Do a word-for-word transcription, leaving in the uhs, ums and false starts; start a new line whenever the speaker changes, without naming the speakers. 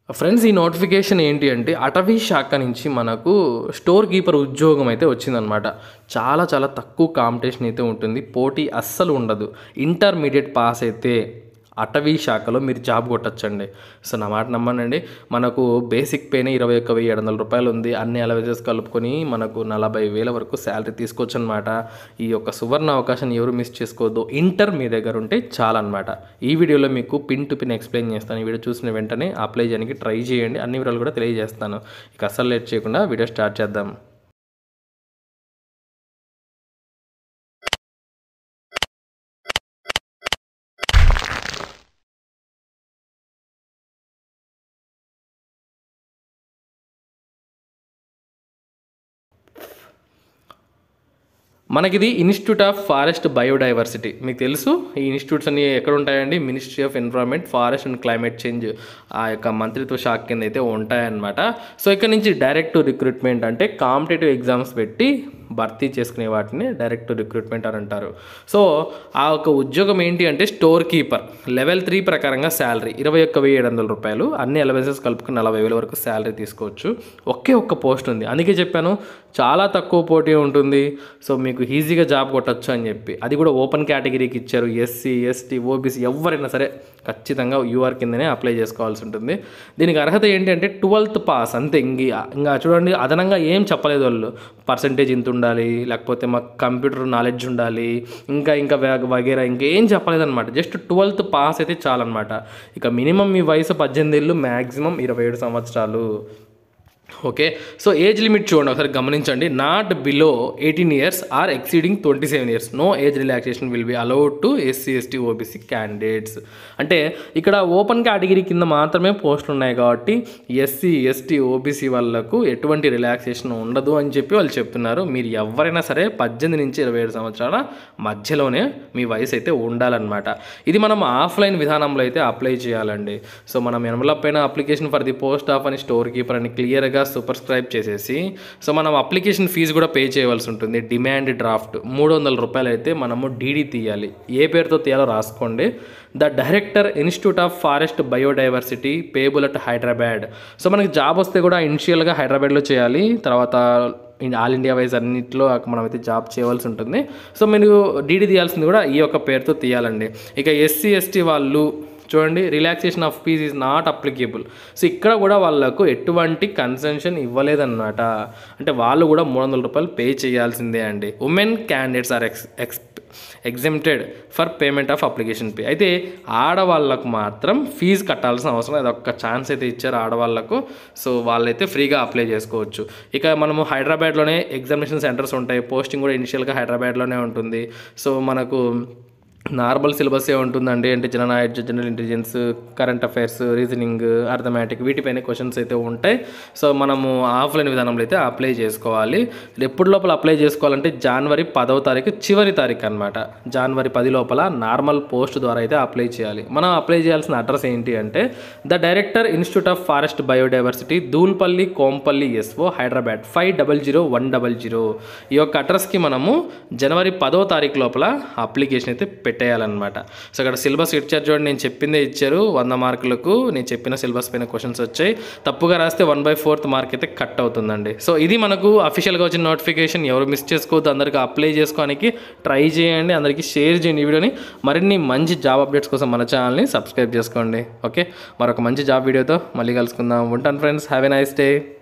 Friends ఈ notification ఏంటి అంటే అటవీ శాఖ నుంచి మనకు స్టోర్ కీపర్ ఉద్యోగం అయితే వచ్చిందనమాట. చాలా చాలా తక్కువ కాంపిటీషన్ అయితే ఉంటుంది, పోటీ అస్సలు ఉండదు. ఇంటర్మీడియట్ పాస్ అయితే అటవీ శాఖలో మీరు జాబ్ కొట్టచ్చండి. సో నా మాట నమ్మనండి. మనకు బేసిక్ పేనే ఇరవై ఒక్క వెయ్యి ఏడు వందల రూపాయలు ఉంది. అన్ని అలవెన్సెస్ కలుపుకొని మనకు నలభై వేల వరకు శాలరీ తీసుకోవచ్చు అనమాట. ఈ యొక్క సువర్ణ అవకాశాన్ని ఎవరు మిస్ చేసుకోవద్దు. ఇంటర్ మీ దగ్గర ఉంటే చాలన్నమాట. ఈ వీడియోలో మీకు పిన్ టు పిన్ ఎక్స్ప్లెయిన్ చేస్తాను. ఈ వీడియో చూసిన వెంటనే అప్లై చేయడానికి ట్రై చేయండి. అన్ని వివరాలు కూడా తెలియజేస్తాను. ఇక అస్సలు లేట్ చేయకుండా వీడియో స్టార్ట్ చేద్దాం. మనకిది ఇన్స్టిట్యూట్ ఆఫ్ ఫారెస్ట్ బయోడైవర్సిటీ. మీకు తెలుసు ఈ ఇన్స్టిట్యూట్స్ అన్ని ఎక్కడ ఉంటాయండి? Ministry of environment, forest and climate change ఆ యొక్క మంత్రిత్వ శాఖ కింద అయితే ఉంటాయన్నమాట. సో ఇక్కడ నుంచి డైరెక్ట్ రిక్రూట్మెంట్ అంటే కాంపిటేటివ్ ఎగ్జామ్స్ పెట్టి భర్తీ చేసుకునే వాటిని డైరెక్ట్ రిక్రూట్మెంట్ అని అంటారు. సో ఆ యొక్క ఉద్యోగం ఏంటి అంటే స్టోర్ కీపర్. లెవెల్ త్రీ ప్రకారంగా శాలరీ ఇరవై ఒక్క వెయ్యి ఏడు వందల రూపాయలు, అన్ని అలవెన్సెస్ కలుపుకుని నలభై వేల వరకు శాలరీ తీసుకోవచ్చు. ఒకే ఒక్క పోస్ట్ ఉంది, అందుకే చెప్పాను చాలా తక్కువ పోటీ ఉంటుంది. సో మీకు ఈజీగా జాబ్ కొట్టచ్చు అని చెప్పి, అది కూడా ఓపెన్ కేటగిరీకి ఇచ్చారు. ఎస్సీ ఎస్టీ ఓబీసీ ఎవరైనా సరే ఖచ్చితంగా యూఆర్ కిందనే అప్లై చేసుకోవాల్సి ఉంటుంది. దీనికి అర్హత ఏంటి అంటే ట్వెల్త్ పాస్ అంతే. ఇంక ఇంకా చూడండి, అదనంగా ఏం చెప్పలేదు వాళ్ళు. పర్సంటేజ్ ఇంత ఉండాలి, లేకపోతే మాకు కంప్యూటర్ నాలెడ్జ్ ఉండాలి, ఇంకా ఇంకా వగేరా ఇంకేం చెప్పలేదన్నమాట. జస్ట్ ట్వెల్త్ పాస్ అయితే చాలన్నమాట. ఇక మినిమం మీ వయసు పద్దెనిమిది ఏళ్ళు, మ్యాక్సిమం ఇరవై ఏడు సంవత్సరాలు. ఓకే, సో ఏజ్ లిమిట్ చూడండి ఒకసారి గమనించండి. Not below eighteen years or exceeding twenty seven years. No age relaxation will be allowed to SC ST OBC candidates. అంటే ఇక్కడ ఓపెన్ కేటగిరీ కింద మాత్రమే పోస్టులు ఉన్నాయి కాబట్టి ఎస్సీ ఎస్టీ ఓబీసీ వాళ్ళకు ఎటువంటి రిలాక్సేషన్ ఉండదు అని చెప్పి వాళ్ళు చెప్తున్నారు. మీరు ఎవరైనా సరే పద్దెనిమిది నుంచి ఇరవై ఏడు సంవత్సరాల మధ్యలోనే మీ వయసు అయితే ఉండాలన్నమాట. ఇది మనం ఆఫ్లైన్ విధానంలో అయితే అప్లై చేయాలండి. సో మనం ఎన్వలప్ పైన application for the post of అని స్టోర్ కీపర్ అని క్లియర్గా సూపర్స్క్రైబ్ చేసేసి, సో మనం అప్లికేషన్ ఫీజు కూడా పే చేయవలసి ఉంటుంది. డిమాండ్ డ్రాఫ్ట్ మూడు వందల రూపాయలు అయితే మనము డీడీ తీయాలి. ఏ పేరుతో తీయాలో రాసుకోండి. The director institute of forest biodiversity, payable at Hyderabad. So మనకి జాబ్ వస్తే కూడా ఇనిషియల్గా హైదరాబాద్లో చేయాలి, తర్వాత ఆల్ ఇండియా వైజ్ అన్నింటిలో మనమైతే జాబ్ చేయవలసి ఉంటుంది. సో మీరు డీడీ తీయాల్సింది కూడా ఈ యొక్క పేరుతో తీయాలండి. ఇక ఎస్సీ ఎస్టీ వాళ్ళు చూడండి, relaxation of fees is not applicable. So ఇక్కడ కూడా వాళ్ళకు ఎటువంటి కన్సెషన్ ఇవ్వలేదన్నమాట. అంటే వాళ్ళు కూడా మూడు వందల రూపాయలు పే చేయాల్సిందే అండి. Women candidates are ex ex exempted for payment of application pay. అయితే ఆడవాళ్ళకు మాత్రం ఫీజు కట్టాల్సిన అవసరం, అది ఒక్క ఛాన్స్ అయితే ఇచ్చారు ఆడవాళ్ళకు. సో వాళ్ళైతే ఫ్రీగా అప్లై చేసుకోవచ్చు. ఇక మనము హైదరాబాద్లోనే ఎగ్జామినేషన్ సెంటర్స్ ఉంటాయి. పోస్టింగ్ కూడా ఇనిషియల్గా హైదరాబాద్లోనే ఉంటుంది. సో మనకు నార్మల్ సిలబసే ఉంటుందండి. అంటే general knowledge, general intelligence, current affairs, reasoning, arithmetic వీటిపైన క్వశ్చన్స్ అయితే ఉంటాయి. సో మనము ఆఫ్లైన్ విధానంలో అయితే అప్లై చేసుకోవాలి. ఎప్పుడు లోపల అప్లై చేసుకోవాలంటే జనవరి పదవ తారీఖు చివరి తారీఖు అనమాట. జనవరి పది లోపల నార్మల్ పోస్ట్ ద్వారా అయితే అప్లై చేయాలి. మనం అప్లై చేయాల్సిన అడ్రస్ ఏంటి అంటే the director institute of forest biodiversity, Dulapally, Kompally, SO, Hyderabad five double zero one double zero. ఈ యొక్క అడ్రస్కి మనము జనవరి పదవ తారీఖు లోపల అప్లికేషన్ అయితే పెట్టేయాలన్నమాట. సో అక్కడ సిలబస్ ఇచ్చారు చూడండి, నేను చెప్పిందే ఇచ్చారు. వంద మార్కులకు నేను చెప్పిన సిలబస్ పైన క్వశ్చన్స్ వచ్చాయి. తప్పుగా రాస్తే వన్ బై ఫోర్త్ మార్క్ అయితే కట్ అవుతుందండి. సో ఇది మనకు అఫీషియల్గా వచ్చిన నోటిఫికేషన్. ఎవరు మిస్ చేసుకోవద్దు, అందరికీ అప్లై చేసుకోవడానికి ట్రై చేయండి, అందరికీ షేర్ చేయండి ఈ వీడియోని. మరిన్ని మంచి జాబ్ అప్డేట్స్ కోసం మన ఛానల్ని సబ్స్క్రైబ్ చేసుకోండి. ఓకే, మరొక మంచి జాబ్ వీడియోతో మళ్ళీ కలుసుకుందాం. ఉంటాను friends, have a nice day.